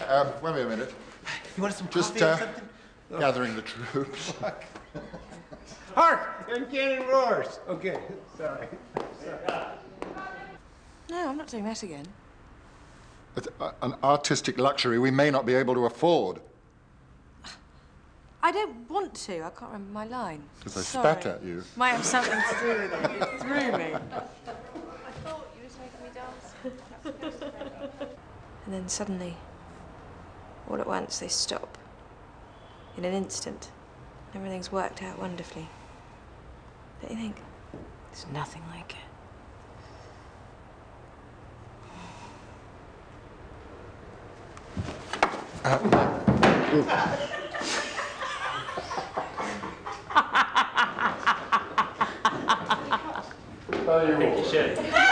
wait a minute. You want some Just, coffee or something? Gathering the troops. Hark! Young cannon roars. Okay, sorry. No, I'm not doing that again. It's an artistic luxury we may not be able to afford. I don't want to. I can't remember my line. Because I Sorry. spat at you. Might have something to do with it. It threw me. I thought you were making me dance. And then suddenly, all at once, they stop. In an instant. Everything's worked out wonderfully. Don't you think? There's nothing like it. Tell you I think you should.